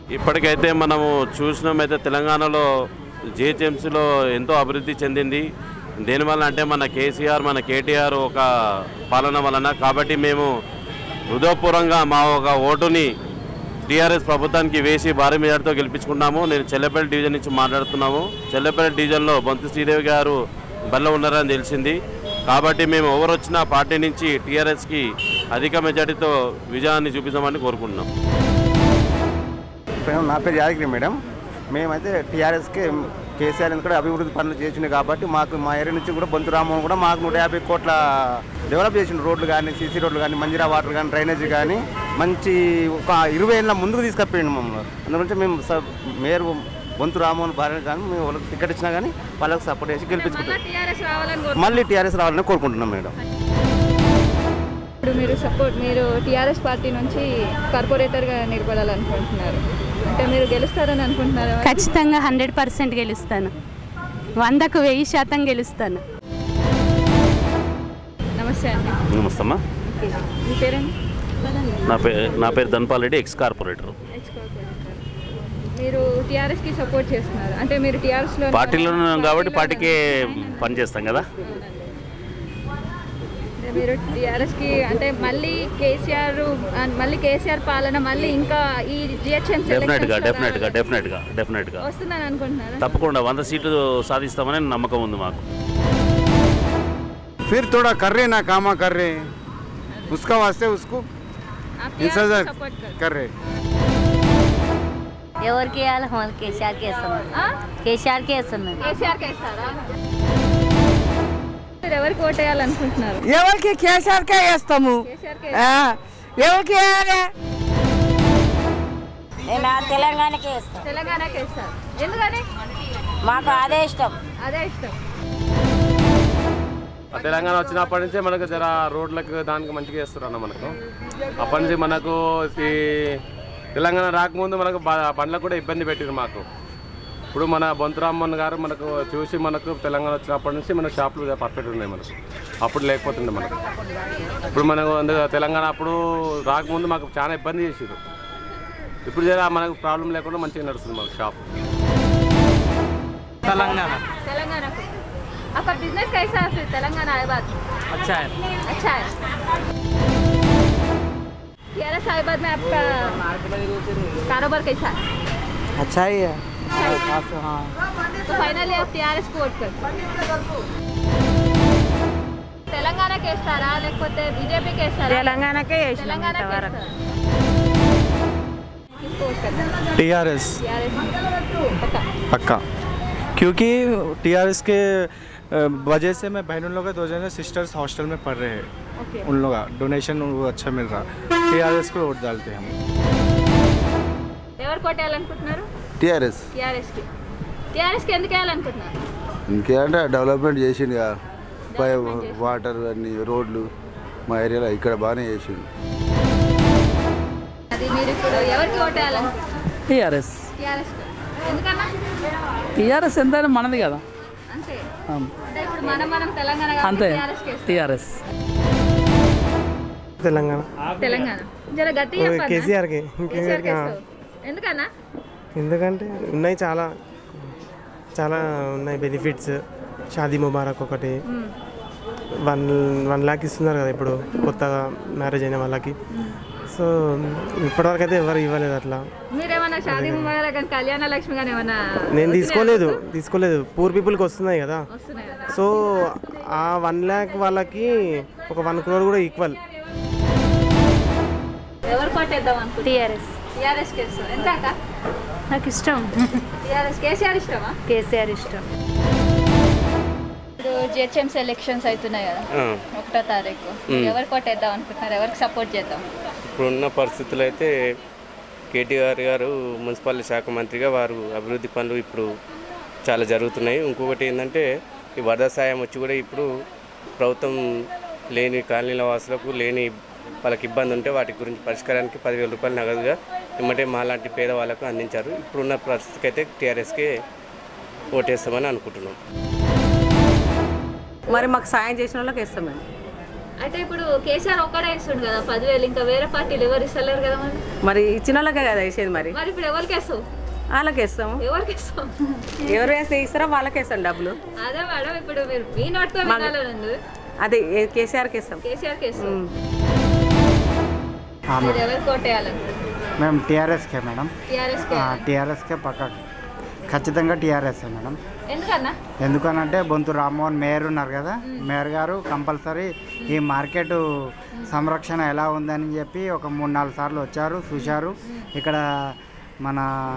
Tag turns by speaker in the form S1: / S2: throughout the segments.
S1: ఇప్పటికైతే మనము చూసినామైతే తెలంగాణలో జిహెచ్ఎంసీలో ఎంతో అభివృద్ధి చెందింది. దేనివల్ల అంటే మన కేసీఆర్ మన కేటీఆర్ ఒక పాలన వలన. కాబట్టి మేము హృదయపూర్వకంగా మా ఒక ఓటుని టీఆర్ఎస్ ప్రభుత్వానికి వేసి భారీ మెజార్టీతో గెలిపించుకున్నాము. నేను చెల్లెపల్లి డివిజన్ నుంచి మాట్లాడుతున్నాము. చెల్లెపల్లి డివిజన్లో బొంతు శ్రీదేవి గారు బల్ల ఉన్నారని తెలిసింది. కాబట్టి మేము ఎవరు వచ్చినా పార్టీ నుంచి టీఆర్ఎస్కి అధిక మెజార్టీతో విజయాన్ని చూపిస్తామని కోరుకుంటున్నాం.
S2: నా పేరు యాదగిరి మేడం. మేమైతే టీఆర్ఎస్కి కేసీఆర్ కూడా అభివృద్ధి పనులు చేసింది కాబట్టి మాకు మా ఏరియా నుంచి కూడా బొంతు రామోహన్ కూడా మాకు 150 కోట్ల డెవలప్ చేసిన రోడ్లు కానీ సీసీ రోడ్లు కానీ మంజీరా వాటర్ కానీ డ్రైనేజ్ కానీ మంచి ఒక 20 ఏళ్ళ ముందుకు తీసుకుపోయింది మమ్మల్ని. అందుగురించి మేము మేయర్ బొంతు రామోహన్ భార్య కానీ మేము వాళ్ళకి టికెట్ ఇచ్చినా కానీ వాళ్ళకి సపోర్ట్ చేసి గెలిపించుకుంటాం. మళ్ళీ టీఆర్ఎస్ రావాలని కోరుకుంటున్నాం మేడం.
S3: ఇప్పుడు మీరు టీఆర్ఎస్ పార్టీ నుంచి కార్పొరేటర్గా నిలబడాలనుకుంటున్నారు అంటే మీరు గెలుస్తారని అనుకుంటున్నారు?
S4: ఖచ్చితంగా 100% గెలుస్తాను. 100కు 1000% గెలుస్తాను.
S3: నమస్తే అండి.
S1: నమస్తే అమ్మా.
S3: మీ పేరండి?
S1: నా పేరు ధన్పాల్ రెడ్డి, ఎక్స్ కార్పొరేటర్.
S3: మీరు టీఆర్ఎస్కి సపోర్ట్ చేస్తున్నారు అంటే మీరు టీఆర్ఎస్లో
S1: పార్టీలో ఉన్నాం కాబట్టి పార్టీకే పనిచేస్తాం కదా.
S3: మీరు టీఆర్ఎస్కి అంటే మళ్ళీ కేసీఆర్ పాలన మళ్ళీ ఇంకా ఈ జిహెచ్ఎంసీ
S1: డెఫినెట్గా
S3: వస్తుందని అనుకుంటున్నారా?
S1: తప్పకుండా 100 సీట్లు సాధిస్తామని నమ్మకం ఉంది మాకు.
S2: फिर थोड़ा कर रहे ना काम कर रहे उसका वास्ते उसको कर रहे
S5: ఎవరికి వేయాలి? మళ్ళీ కేసీఆర్కి వేస్తాం.
S3: కేసీఆర్కి వేస్తారా? మీరు ఎవరికి ఓటు వేయాలనుకుంటున్నారు?
S6: ఎవరికి? కేసీఆర్కే వేస్తాము. ఎవరికి వేయాలి?
S5: తెలంగాణకే వేస్తాం.
S3: తెలంగాణకి వేస్తారు. ఎందుకని?
S5: మాకు అదే ఇష్టం.
S7: తెలంగాణ వచ్చినప్పటి నుంచే మనకు జర రోడ్లకు దానికి మంచిగా వేస్తారు అన్న. మనకు అప్పటి నుంచి మనకు ఈ తెలంగాణ రాకముందు మనకు బండ్లకు కూడా ఇబ్బంది పెట్టారు మాకు. ఇప్పుడు మన బొంతు రామోహన్ గారు మనకు చూసి మనకు తెలంగాణ వచ్చినప్పటి నుంచి మన షాపులు పర్ఫెక్ట్ ఉన్నాయి మనకు. అప్పుడు లేకపోతుండే మనకు. ఇప్పుడు మనకు తెలంగాణ అప్పుడు రాకముందు మాకు చాలా ఇబ్బంది చేసారు. ఇప్పుడు జర మనకు ప్రాబ్లం లేకుండా మంచిగా నడుస్తుంది మనకు షాప్.
S3: तेलंगाना आपका बिजनेस कैसा है? फिर तेलंगाना आए बाद
S8: अच्छा है।
S3: टीआरएस आए बाद में आपका कारोबार कैसा है?
S6: अच्छा ही है।
S3: तो फाइनली आप टीआरएस को वोट करते तेलंगाना केस्तारा लेకపోతే बीजेपी केस्तारा?
S6: తెలంగాణకే
S9: टीआरएस पक्का, क्योंकि टीआरएस के वजह से मैं बहनों लोग 2 जने सिस्टर्स हॉस्टल में पढ़ रहे हैं. उन लोग डोनेशन उनको अच्छा मिल रहा. टीआरएस को वोट डालते हैं हम.
S3: ఎవరు కోటేయాలనుకుంటున్నారు?
S2: టీఆర్ఎస్
S3: టీఆర్ఎస్కి ఎందుకు వేయాలనుకుంటున్నారు?
S2: ఇంకేంటే డెవలప్మెంట్ చేసిండు కదా. వాటర్ అన్ని రోడ్లు మా ఏరియాలో ఇక్కడ బాగానే చేసిండు.
S3: అది మీరు ఇప్పుడు ఎవరికి కోటేయాలనుకుంటున్నారు?
S8: టీఆర్ఎస్.
S3: ఎందుకన్నా?
S8: టీఆర్ఎస్ ఎంతైనా మనది కదా.
S3: అంతే. అంటే ఇప్పుడు మనం తెలంగాణ
S8: అంతే.
S3: టీఆర్ఎస్ తెలంగాణ జర గట్టిగా చెప్పండి.
S6: కేసీఆర్కి.
S3: ఎందుకన్నా?
S6: ఎందుకంటే ఉన్నాయి చాలా ఉన్నాయి బెనిఫిట్స్. షాదీ ముబారక్ ఒకటి 1 లాక్ ఇస్తున్నారు కదా ఇప్పుడు కొత్తగా మ్యారేజ్ అయిన వాళ్ళకి. సో ఇప్పటివరకు అయితే ఎవరు ఇవ్వలేదు అట్లా.
S3: మీరేమన్నా షాదీ ముబారక్ కానీ కళ్యాణ లక్ష్మి కానీ ఏమన్నా?
S6: నేను తీసుకోలేదు. పూర్ పీపుల్కి వస్తున్నాయి కదా. సో ఆ 1 లాక్ వాళ్ళకి ఒక 1 crore కూడా ఈక్వల్.
S3: ఎవరు కొట్టేద్దాం అనుకుంటున్నారు?
S4: టీఆర్ఎస్
S3: ఎంత అక్క?
S4: నాకు ఇష్టం.
S3: కేసీఆర్ ఇష్టమా?
S4: కేసీఆర్ ఇష్టం.
S3: ఇప్పుడు జిహెచ్ఎంసీ ఎలక్షన్స్ అవుతున్నాయి కదా, 1వ తారీఖు. ఎవరు కొట్టేద్దాం అనుకుంటున్నారు? ఎవరికి సపోర్ట్ చేద్దాం?
S10: ఇప్పుడున్న పరిస్థితులు అయితే కేటీఆర్ గారు మున్సిపల్ శాఖ మంత్రిగా వారు అభివృద్ధి పనులు ఇప్పుడు చాలా జరుగుతున్నాయి. ఇంకొకటి ఏంటంటే ఈ వరద సాయం వచ్చి కూడా ఇప్పుడు ప్రభుత్వం లేని కాలనీల వాసులకు లేని వాళ్ళకి ఇబ్బంది ఉంటే వాటి గురించి పరిష్కారానికి 10,000 రూపాయలు నగదుగా ఇమ్మటే మాలాంటి పేదవాళ్ళకు అందించారు. ఇప్పుడున్న పరిస్థితికి అయితే టీఆర్ఎస్కే ఓటేస్తామని అనుకుంటున్నాం.
S11: మరి మాకు సాయం చేసిన వాళ్ళకి వేస్తాం మేము.
S3: అంటే ఇప్పుడు కేసీఆర్ ఒక్కడే ఇస్తుండు కదా 10,000, ఇంకా వేరే పార్టీలు ఎవరు ఇస్తలేరు కదా
S8: మరి ఇచ్చిన వాళ్ళకే కదా వేసేది. మరి
S3: ఇప్పుడు ఎవరికి వేస్తావు?
S8: వాళ్ళకి వేస్తాము.
S3: ఎవరికి ఇస్తాం?
S8: ఎవరు వేస్తే ఇస్తారో వాళ్ళకి వేస్తాం డబ్బులు.
S3: అదే మేడం, ఇప్పుడు మీరు మీ నోటితో వినాలండి.
S8: అదే కేసీఆర్కి వేస్తాం.
S3: కేసీఆర్కి వేస్తాం. మీరు ఎవరికి ఓటేయాలనుకుంటున్నారు?
S2: మేము టీఆర్ఎస్కే మేడం.
S3: టీఆర్ఎస్కే
S2: పక్క ఖచ్చితంగా టీఆర్ఎస్ మేడం.
S3: ఎందుకన్నా?
S2: ఎందుకనంటే బొంతు రామ్మోహన్ మేయర్ ఉన్నారు కదా, మేయర్ గారు కంపల్సరీ ఈ మార్కెట్ సంరక్షణ ఎలా ఉందని చెప్పి ఒక 3-4 సార్లు వచ్చారు, చూశారు. ఇక్కడ మన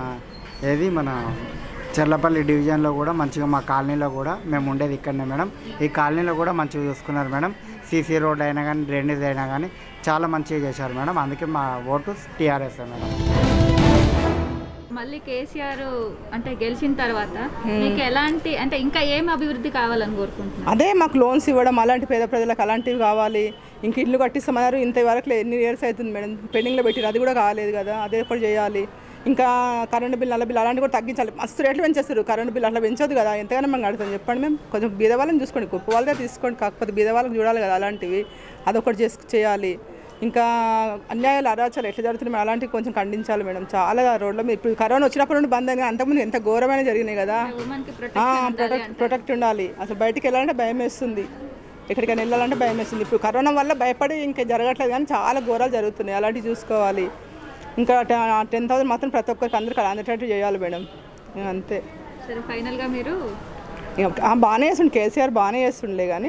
S2: చెర్లపల్లి డివిజన్లో కూడా మంచిగా, మా కాలనీలో కూడా, మేము ఉండేది ఇక్కడనే మేడం, ఈ కాలనీలో కూడా మంచిగా చూసుకున్నారు మేడం. సీసీ రోడ్ అయినా కానీ, డ్రైనేజ్ అయినా కానీ చాలా మంచిగా చేశారు మేడం. అందుకే మా ఓటు టీఆర్ఎస్ మేడం.
S3: మళ్ళీ కేసీఆర్ అంటే గెలిచిన తర్వాత మీకు ఎలాంటి, అంటే ఇంకా ఏం అభివృద్ధి కావాలని కోరుకుంటున్నారు?
S11: అదే మాకు లోన్స్ ఇవ్వడం, అలాంటి పేద ప్రజలకు అలాంటివి కావాలి. ఇంక ఇల్లు కట్టిస్తామన్నారు, ఇంతవరకు ఎన్ని ఇయర్స్ అవుతుంది మేడం, పెండింగ్లో పెట్టారు, అది కూడా కాలేదు కదా, అదే కూడా చేయాలి. ఇంకా కరెంటు బిల్, నల్ల బిల్ అలాంటివి కూడా తగ్గించాలి. మస్తు రేట్లు పెంచేస్తారు, కరెంటు బిల్ అట్లా పెంచొద్దు కదా, ఎంతగానో మేము కడతాం చెప్పండి. మేము కొంచెం బీదవాళ్ళని చూసుకోండి, గొప్ప వాళ్ళదే తీసుకోండి, కాకపోతే బీదవాళ్ళకి చూడాలి కదా అలాంటివి, అదొకటి చేయాలి. ఇంకా అన్యాయాలు, అరాచాలు ఎట్లా జరుగుతున్నాయి అలాంటివి కొంచెం ఖండించాలి మేడం. చాలా రోడ్ల మీద ఇప్పుడు కరోనా వచ్చినప్పుడు నుండి బంద్ అయినా, అంతకుముందు ఎంత ఘోరమైన జరిగినాయి కదా. ప్రొటెక్ట్ ఉండాలి. అసలు బయటికి వెళ్ళాలంటే భయం వేస్తుంది, ఎక్కడికైనా వెళ్ళాలంటే భయం వేస్తుంది. ఇప్పుడు కరోనా వల్ల భయపడి ఇంకా జరగట్లేదు, కానీ చాలా ఘోరాలు జరుగుతున్నాయి, అలాంటివి చూసుకోవాలి. ఇంకా 10,000 మాత్రం ప్రతి ఒక్కరికి అందరికీ అందేటట్టు చేయాలి మేడం, అంతే.
S3: సరే, ఫైనల్గా మీరు
S11: బాగానే చేస్తుండే, కేసీఆర్ బాగానే చేస్తుండే, కానీ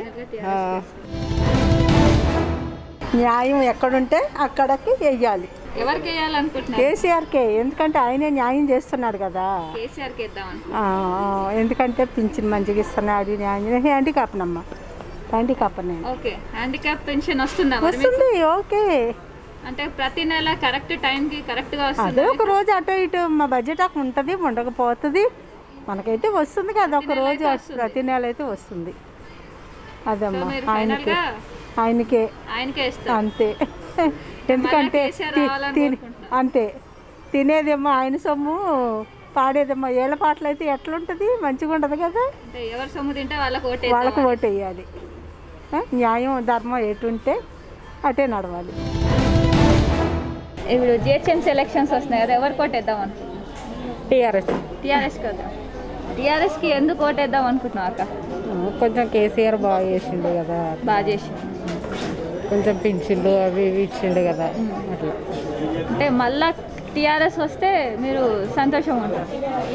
S12: న్యాయం ఎక్కడుంటే అక్కడికి వెయ్యాలి.
S3: ఎవరికి వేయాలనుకుంటున్నారు?
S12: కేసీఆర్కే, ఎందుకంటే ఆయనే న్యాయం చేస్తున్నాడు కదా.
S3: కేసీఆర్కి వేద్దామని.
S12: ఎందుకంటే పింఛన్ మంచిగా ఇస్తున్నాడు, న్యాయం. హ్యాండిక్యాప్ నమ్మ, హ్యాండిక్యాప్
S3: ఓకే. హ్యాండిక్యాప్ పెన్షన్ వస్తుందా?
S12: వస్తుంది. ఓకే,
S3: అంటే ప్రతి నెల కరెక్ట్ టైంకి కరెక్ట్గా వస్తుంది.
S12: అదే ఒక రోజు అటు ఇటు మా బడ్జెట్ ఉంటుంది, ఉండకపోతుంది, మనకైతే వస్తుంది కదా ఒక రోజు, ప్రతి నెల అయితే వస్తుంది. అదమ్మా ఆయనకే అంతే. ఎందుకంటే అంతే, తినేదేమో ఆయన సొమ్ము, పాడేదేమో ఏళ్ళ పాటలు అయితే ఎట్లుంటుంది, మంచిగా ఉండదు కదా.
S3: ఎవరి సొమ్ము తింటే
S12: వాళ్ళకు ఓటు వేయాలి. న్యాయం ధర్మం ఎటుంటే అటే నడవాలి.
S3: ఇప్పుడు జిహెచ్ఎంసీ ఎలక్షన్స్ వస్తున్నాయి కదా, ఎవరికి ఓటేద్దాం అనుకుంటున్నాం? టీఆర్ఎస్కి వద్దాం. టీఆర్ఎస్కి ఎందుకు ఓటేద్దాం అనుకుంటున్నావు అక్క?
S12: కొంచెం కేసీఆర్ బాగా చేసిండు కదా,
S3: బాగా చేసిండు,
S12: కొంచెం పింఛన్లు అవి ఇవి ఇచ్చిండు కదా, అట్లా.
S3: అంటే మళ్ళా టీఆర్ఎస్ వస్తే మీరు సంతోషం ఉంటారు.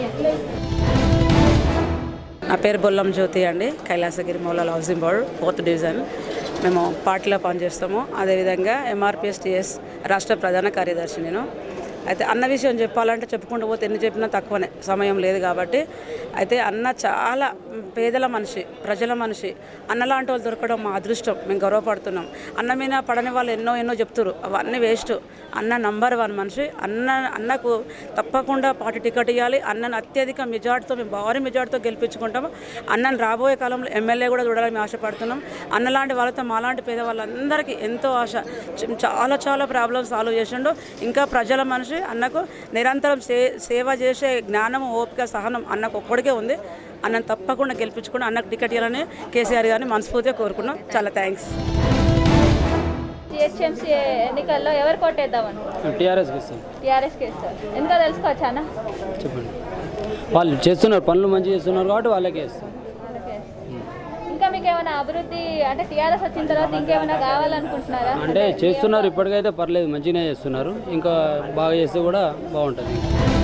S8: నా పేరు బొల్లం జ్యోతి అండి, Kailasagiri Moulali housing board 4th division. మేము పార్టీలో పనిచేస్తాము. అదేవిధంగా MRPSTS రాష్ట్ర ప్రధాన కార్యదర్శి నేను. అయితే అన్న విషయం చెప్పాలంటే చెప్పుకుంటూ పోతే ఎన్ని చెప్పినా తక్కువనే, సమయం లేదు కాబట్టి. అయితే అన్న చాలా పేదల మనిషి, ప్రజల మనిషి. అన్న లాంటి వాళ్ళు దొరకడం మా అదృష్టం, మేము గర్వపడుతున్నాం. అన్న మీద పడని వాళ్ళు ఎన్నో చెప్తున్నారు, అవన్నీ వేస్ట్. అన్న నంబర్ 1 మనిషి. అన్నకు తప్పకుండా పార్టీ టికెట్ ఇవ్వాలి. అన్నను అత్యధిక మెజార్టీతో, మేము భారీ మెజార్టీతో గెలిపించుకుంటాము. అన్నను రాబోయే కాలంలో ఎమ్మెల్యే కూడా చూడాలని ఆశపడుతున్నాం. అన్నలాంటి వాళ్ళతో మాలాంటి పేద వాళ్ళందరికీ ఎంతో ఆశ. చాలా ప్రాబ్లమ్స్ సాల్వ్ చేసిండు. ఇంకా ప్రజల మనిషి. అన్నకు నిరంతరం సేవ చేసే జ్ఞానం, ఓపిక, సహనం అన్నకు ఒక్కడికే ఉంది. అన్నను తప్పకుండా గెలిపించుకుని అన్నకు టికెట్ ఇవ్వాలని కేసీఆర్ గారిని మనస్ఫూర్తిగా కోరుకున్నాం. చాలా థ్యాంక్స్.
S3: జిహెచ్ఎంసీ ఎన్నికల్లో ఎవరికి ఓటేద్దామని?
S13: టీఆర్ఎస్కి ఇస్తాను.
S3: టీఆర్ఎస్కి ఇస్తాను. ఎందుకో తెలుసుకోవచ్చా అన్న?
S13: చెప్పండి. వాళ్ళు చేస్తున్నారు, పనులు మంచిగా చేస్తున్నారు కాబట్టి వాళ్ళకే ఇస్తాం.
S3: ఇంకా మీకు ఏమైనా అభివృద్ధి, అంటే టీఆర్ఎస్ వచ్చిన తర్వాత ఇంకేమైనా కావాలనుకుంటున్నారా?
S13: అంటే చేస్తున్నారు, ఇప్పటికైతే పర్లేదు, మంచిగానే చేస్తున్నారు. ఇంకా బాగా చేస్తే కూడా బాగుంటుంది.